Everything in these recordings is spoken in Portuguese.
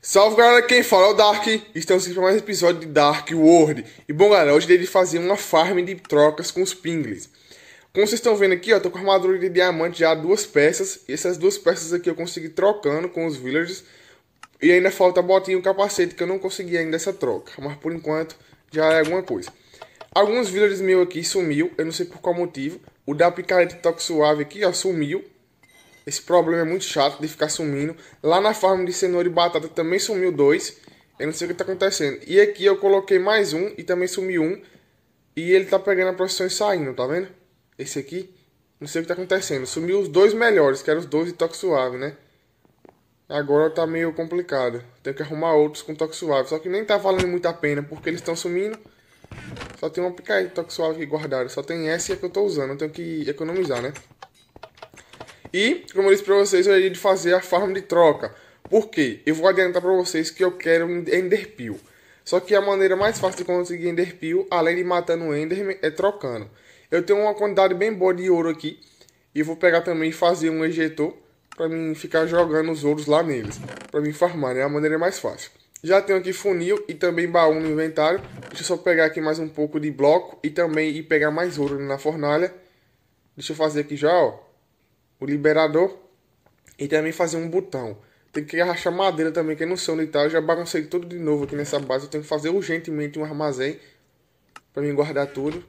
Salve galera, quem fala é o Dark. Estamos aqui para mais um episódio de Dark World. E bom galera, hoje eu decidi fazer uma farm de trocas com os pinglins. Como vocês estão vendo aqui, ó, tô com a armadura de diamante já duas peças. E essas duas peças aqui eu consegui trocando com os villagers. E ainda falta a botinha e o capacete que eu não consegui ainda essa troca. Mas por enquanto já é alguma coisa. Alguns villagers meus aqui sumiu, eu não sei por qual motivo. O da picareta toque suave aqui, ó, sumiu. Esse problema é muito chato de ficar sumindo. Lá na farm de cenoura e batata também sumiu dois. Eu não sei o que está acontecendo. E aqui eu coloquei mais um e também sumiu um. E ele tá pegando a posição e saindo, tá vendo? Esse aqui, não sei o que está acontecendo. Sumiu os dois melhores, que eram os dois de toque suave, né? Agora tá meio complicado. Tenho que arrumar outros com toque suave. Só que nem tá valendo muito a pena, porque eles estão sumindo. Só tem uma picareta de toque suave aqui guardada. Só tem essa e a que eu tô usando. Eu tenho que economizar, né? E, como eu disse pra vocês, eu ia de fazer a farm de troca. Por quê? Eu vou adiantar pra vocês que eu quero um Enderpeel. Só que a maneira mais fácil de conseguir Enderpeel, além de matando o Enderman, é trocando. Eu tenho uma quantidade bem boa de ouro aqui. E eu vou pegar também e fazer um ejetor pra mim ficar jogando os ouros lá neles. Pra mim farmar, é a maneira mais fácil. Já tenho aqui funil e também baú no inventário. Deixa eu só pegar aqui mais um pouco de bloco e também ir pegar mais ouro na fornalha. Deixa eu fazer aqui já, ó, o liberador e também fazer um botão. Tem que arrachar madeira também, que eu não sei onde tá. Eu já baguncei tudo de novo aqui nessa base. Eu tenho que fazer urgentemente um armazém para mim guardar tudo.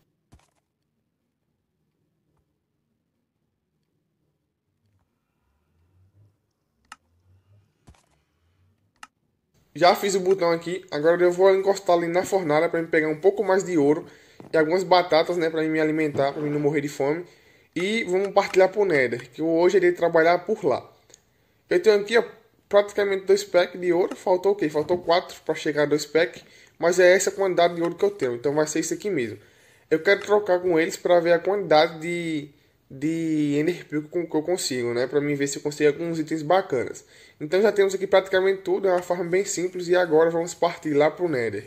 Já fiz o botão aqui. Agora eu vou encostar ali na fornalha para me pegar um pouco mais de ouro e algumas batatas, né, para me alimentar, para mim não morrer de fome. E vamos partilhar pro Nether, que hoje eu irei trabalhar por lá. Eu tenho aqui, ó, praticamente 2 packs de ouro. Faltou o quê? Faltou 4 para chegar a 2 packs. Mas é essa a quantidade de ouro que eu tenho. Então vai ser isso aqui mesmo. Eu quero trocar com eles para ver a quantidade de Enderpeel que eu consigo, né? Para mim ver se eu consigo alguns itens bacanas. Então já temos aqui praticamente tudo. É uma farm bem simples. E agora vamos partir lá pro Nether.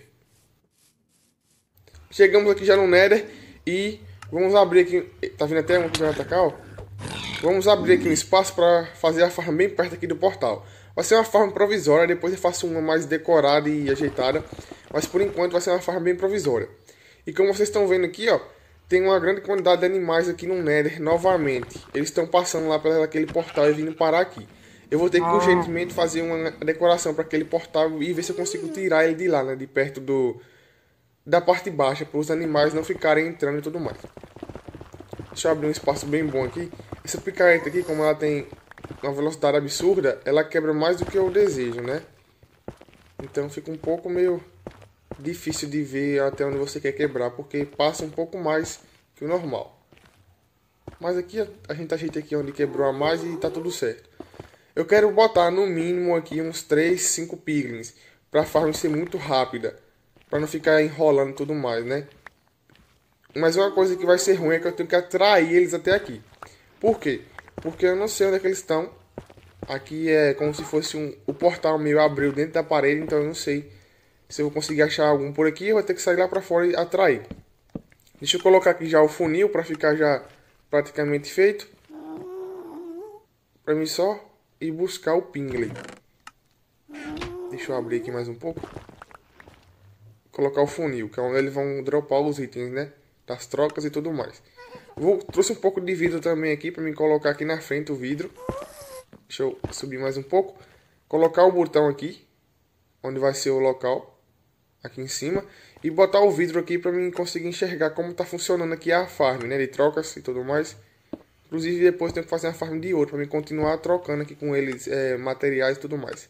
Chegamos aqui já no Nether. E vamos abrir aqui. Tá vindo até um que vai atacar, ó. Vamos abrir aqui um espaço para fazer a farm bem perto aqui do portal. Vai ser uma farm provisória, depois eu faço uma mais decorada e ajeitada. Mas por enquanto vai ser uma farm bem provisória. E como vocês estão vendo aqui, ó, tem uma grande quantidade de animais aqui no Nether novamente. Eles estão passando lá pelaquele portal e vindo parar aqui. Eu vou ter que urgentemente fazer uma decoração para aquele portal e ver se eu consigo tirar ele de lá, né, de perto da parte baixa, para os animais não ficarem entrando e tudo mais. Deixa eu abrir um espaço bem bom aqui. Essa picareta aqui, como ela tem uma velocidade absurda, ela quebra mais do que eu desejo, né? Então fica um pouco meio difícil de ver até onde você quer quebrar, porque passa um pouco mais que o normal. Mas aqui a gente ajeita aqui onde quebrou a mais e tá tudo certo. Eu quero botar no mínimo aqui uns 3, 5 piglins, para a farm ser muito rápida, para não ficar enrolando e tudo mais, né? Mas uma coisa que vai ser ruim é que eu tenho que atrair eles até aqui. Por quê? Porque eu não sei onde é que eles estão. Aqui é como se fosse o portal meio abriu dentro da parede, então eu não sei se eu vou conseguir achar algum por aqui. Eu vou ter que sair lá pra fora e atrair. Deixa eu colocar aqui já o funil para ficar já praticamente feito. Para mim só ir buscar o pinglin. Deixa eu abrir aqui mais um pouco. Colocar o funil, que é onde eles vão dropar os itens, né? Das trocas e tudo mais. Trouxe um pouco de vidro também aqui para me colocar aqui na frente o vidro. Deixa eu subir mais um pouco. Colocar o botão aqui, onde vai ser o local, aqui em cima. E botar o vidro aqui para mim conseguir enxergar como está funcionando aqui a farm, né? De trocas e tudo mais. Inclusive depois tenho que fazer uma farm de ouro para mim continuar trocando aqui com eles materiais e tudo mais.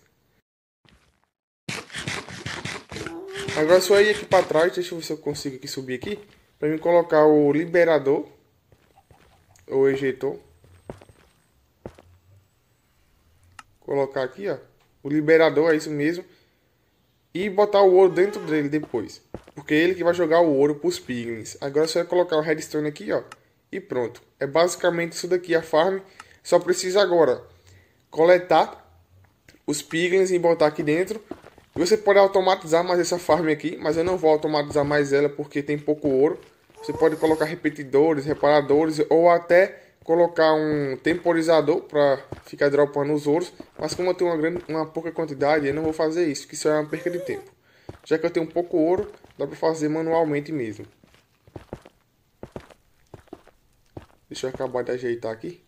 Agora só ir aqui para trás, deixa eu ver se eu consigo aqui subir aqui. Para mim colocar o liberador, ou ejetor. Colocar aqui, ó, o liberador, é isso mesmo. E botar o ouro dentro dele depois. Porque é ele que vai jogar o ouro para os piglins. Agora só é colocar o redstone aqui, ó. E pronto. É basicamente isso daqui a farm. Só precisa agora coletar os piglins e botar aqui dentro. Você pode automatizar mais essa farm aqui, mas eu não vou automatizar mais ela porque tem pouco ouro. Você pode colocar repetidores, reparadores ou até colocar um temporizador para ficar dropando os ouros, mas como eu tenho uma pouca quantidade, eu não vou fazer isso, que isso é uma perca de tempo. Já que eu tenho pouco ouro, dá para fazer manualmente mesmo. Deixa eu acabar de ajeitar aqui.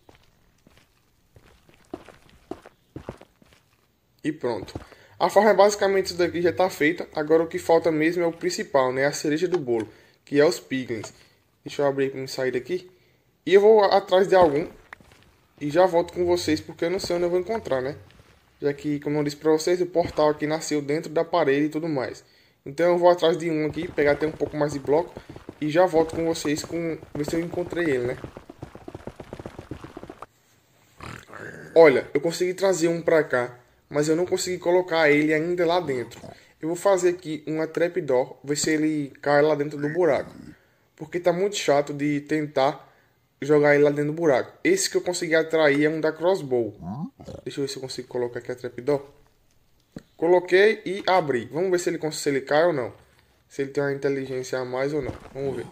E pronto. A forma é basicamente isso daqui, já está feita. Agora o que falta mesmo é o principal, né? A cereja do bolo, que é os piglins. Deixa eu abrir para me sair daqui. E eu vou atrás de algum. E já volto com vocês, porque eu não sei onde eu vou encontrar, né? Já que, como eu disse para vocês, o portal aqui nasceu dentro da parede e tudo mais. Então eu vou atrás de um aqui, pegar até um pouco mais de bloco. E já volto com vocês, ver se eu encontrei ele, né? Olha, eu consegui trazer um pra cá, mas eu não consegui colocar ele ainda lá dentro. Eu vou fazer aqui uma trapdoor, ver se ele cai lá dentro do buraco. Porque tá muito chato de tentar jogar ele lá dentro do buraco. Esse que eu consegui atrair é um da crossbow. Deixa eu ver se eu consigo colocar aqui a trapdoor. Coloquei e abri. Vamos ver se ele cai ou não. Se ele tem uma inteligência a mais ou não. Vamos ver.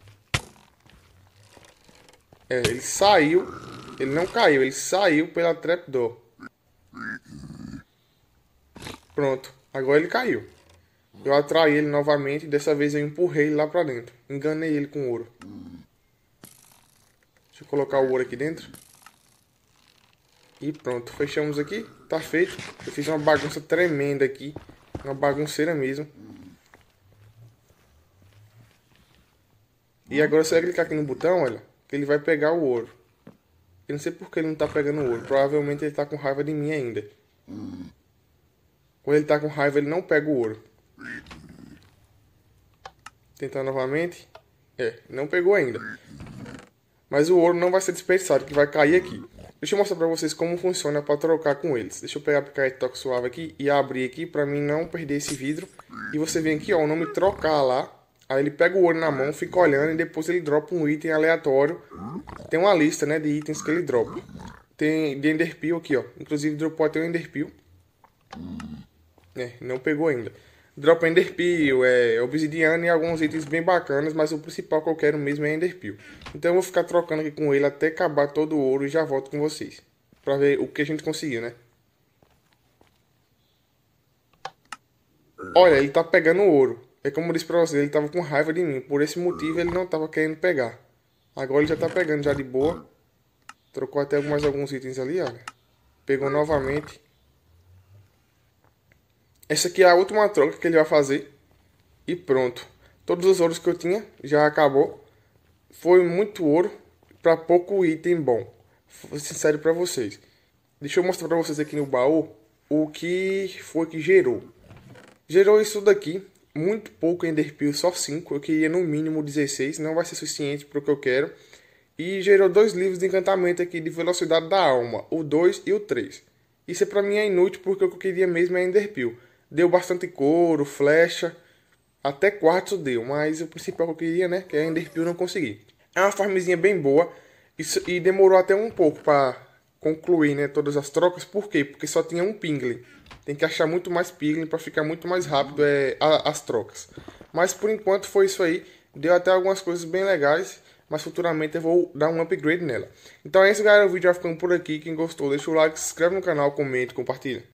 É, ele saiu. Ele não caiu, ele saiu pela trapdoor. Pronto, agora ele caiu. Eu atraí ele novamente e dessa vez eu empurrei ele lá pra dentro. Enganei ele com ouro. Deixa eu colocar o ouro aqui dentro. E pronto, fechamos aqui. Tá feito. Eu fiz uma bagunça tremenda aqui. Uma bagunceira mesmo. E agora você vai clicar aqui no botão, olha. Que ele vai pegar o ouro. Eu não sei porque ele não tá pegando o ouro. Provavelmente ele tá com raiva de mim ainda. Quando ele tá com raiva, ele não pega o ouro. Tentar novamente. É, não pegou ainda. Mas o ouro não vai ser desperdiçado, que vai cair aqui. Deixa eu mostrar pra vocês como funciona para trocar com eles. Deixa eu pegar a picareta toque suave aqui e abrir aqui pra mim não perder esse vidro. E você vem aqui, ó, o nome trocar lá. Aí ele pega o ouro na mão, fica olhando e depois ele dropa um item aleatório. Tem uma lista, né, de itens que ele dropa. Tem de Enderpeel aqui, ó. Inclusive dropou até o Enderpeel. É, não pegou ainda. Dropa Enderpeel, obsidiana e alguns itens bem bacanas, mas o principal que eu quero mesmo é Enderpeel. Então eu vou ficar trocando aqui com ele até acabar todo o ouro e já volto com vocês. Pra ver o que a gente conseguiu, né? Olha, ele tá pegando o ouro. É como eu disse pra vocês, ele tava com raiva de mim. Por esse motivo ele não tava querendo pegar. Agora ele já tá pegando já de boa. Trocou até mais alguns itens ali, olha. Pegou novamente. Essa aqui é a última troca que ele vai fazer. E pronto. Todos os ouros que eu tinha já acabou. Foi muito ouro para pouco item bom. Vou ser sincero para vocês. Deixa eu mostrar para vocês aqui no baú o que foi que gerou. Gerou isso daqui. Muito pouco Enderpeel, só 5. Eu queria no mínimo 16. Não vai ser suficiente para o que eu quero. E gerou 2 livros de encantamento aqui de velocidade da alma. O 2 e o 3. Isso para mim é inútil porque o que eu queria mesmo é Enderpeel. Deu bastante couro, flecha, até quartzo deu, mas o principal que eu queria, né, que é Enderpeel, não consegui. É uma farmzinha bem boa e demorou até um pouco para concluir, né, todas as trocas. Por quê? Porque só tinha um piglin. Tem que achar muito mais piglin para ficar muito mais rápido as trocas. Mas por enquanto foi isso aí. Deu até algumas coisas bem legais, mas futuramente eu vou dar um upgrade nela. Então é isso, galera, o vídeo vai ficando por aqui. Quem gostou, deixa o like, se inscreve no canal, comente, compartilha.